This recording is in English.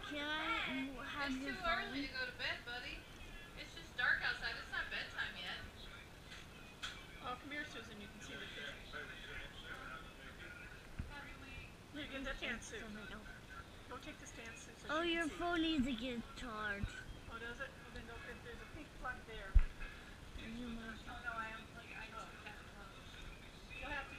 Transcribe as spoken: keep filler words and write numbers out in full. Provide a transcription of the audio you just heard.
Can I have It's your too phone? early to go to bed, buddy. It's just dark outside. It's not bedtime yet. Oh, come here, Susan. You can see the fish. Here, get that pantsuit. Go take this pantsuit so Oh, she your can see. phone needs to get charged. Oh, does it? Well, then go, if there's a pink plug there. You must. Oh, no, I unplugged it. I just put that close. You'll have to